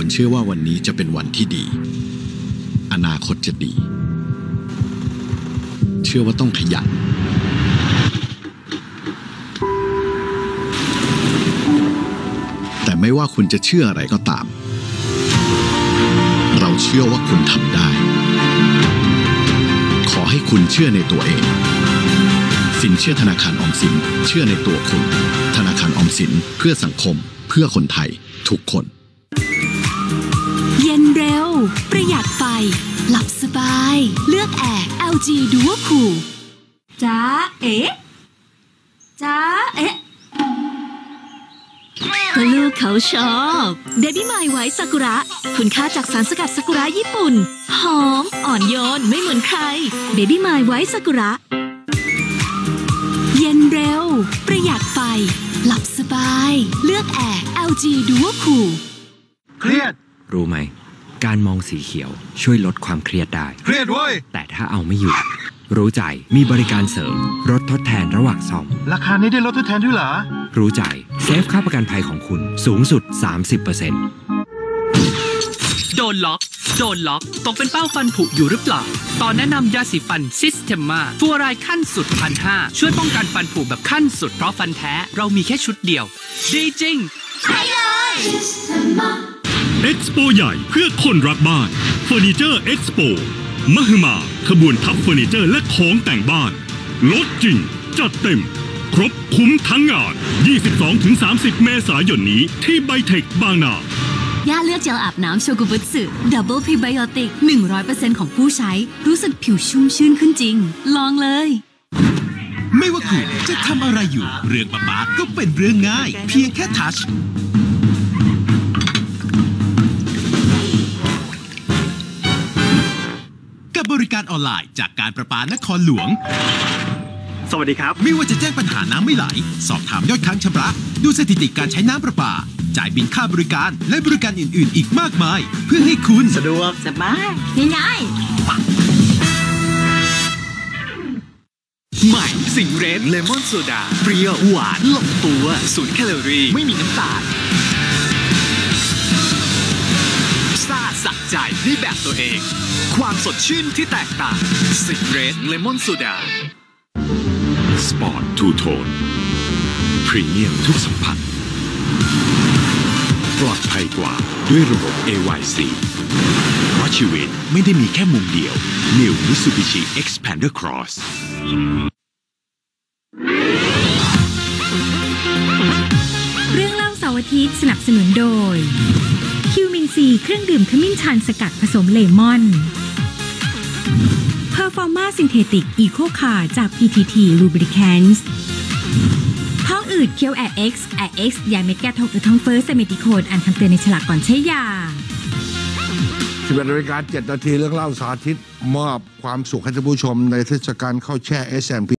เชื่อว่าวันนี้จะเป็นวันที่ดีอนาคตจะดีเชื่อว่าต้องขยันแต่ไม่ว่าคุณจะเชื่ออะไรก็ตามเราเชื่อว่าคุณทำได้ขอให้คุณเชื่อในตัวเองสินเชื่อธนาคารออมสินเชื่อในตัวคุณธนาคารออมสินเพื่อสังคมเพื่อคนไทยทุกคนเย็นเร็วประหยัดไฟหลับสบายเลือกแอร์ LG Duo Cool จ้าเอ๊ะจ้าเอ๊ะก็ลูกเขาชอบเดบี้ไมล์ไวท์ซากุระคุณค่าจากสารสกัดซากุระญี่ปุ่นหอมอ่อนโยนไม่เหมือนใครเดบี้ไมล์ไวท์ซากุระเย็นเร็วประหยัดไฟหลับสบายเลือกแอร์ LG Duo Cool เครียดรู้ไหมการมองสีเขียวช่วยลดความเครียดได้เครียดเว้ยแต่ถ้าเอาไม่อยู่รู้ใจมีบริการเสริมลดทดแทนระหว่างซ่อมราคานี้ได้ลดทดแทนด้วยเหรอรู้ใจเซฟค่าประกันภัยของคุณสูงสุด 30% โดนล็อกตกเป็นเป้าฟันผุอยู่หรือเปล่าตอนแนะนำยาสีฟันซิสเทมมาฟัวไรขั้นสุด1,500ช่วยป้องกันฟันผุแบบขั้นสุดเพราะฟันแท้เรามีแค่ชุดเดียวดีจริงใช่เลยเอ็กซ์โปใหญ่เพื่อคนรักบ้านเฟอร์นิเจอร์เอ็กซ์โปมหึมาขบวนทัพเฟอร์นิเจอร์และของแต่งบ้านลดจริงจัดเต็มครบคุ้มทั้งงาน 22-30 เมษายนนี้ที่ไบเทคบางนาย่าเลือกเจลอาบน้ำโชกุบุสึดับเบิลพรีไบโอติก 100% ของผู้ใช้รู้สึกผิวชุ่มชื่นขึ้นจริงลองเลยไม่ว่าคุณจะทำอะไรอยู่เรื่องประปาก็เป็นเรื่องง่ายเพียงแค่ทัชกับบริการออนไลน์จากการประปานครหลวงสวัสดีครับไม่ว่าจะแจ้งปัญหาน้ำไม่ไหลสอบถามยอดค้างชำระดูสถิติการใช้น้ำประปาจ่ายบิลค่าบริการและบริการอื่นๆอีกมากมายเพื่อให้คุณสะดวกสบายง่ายใหม่สิงเรนเลมอนโซดาเปรี้ยวหวานลงตัว0 แคลอรี่ไม่มีน้ำตาลซ่าสักใจในแบบตัวเองความสดชื่นที่แตกต่างสิงเรนเลมอนโซดาสปอร์ตทูโทนพรีเมียมทุกสัมผัสปลอดภัยกว่าด้วยระบบ AYC เพราะชีวิตไม่ได้มีแค่มุมเดียว New Mitsubishi Xpander Cross เรื่องเล่าเสาร์อาทิตย์สนับสนุนโดยคิวมินซีเครื่องดื่มขมิ้นชันสกัดผสมเลมอนPerforma Synthetic Eco Car จาก PTT Lubricants ท้องอืดเคี้ยว Air X ยาเม็ดแก้ท้องอืดท้องเฟ้อไซเมติโคนอ่านคำเตือนในฉลากก่อนใช้ยา 11:07 น.เรื่องเล่าสาธิตมอบความสุขให้ท่านผู้ชมในเทศกาลข้าวแช่ SMP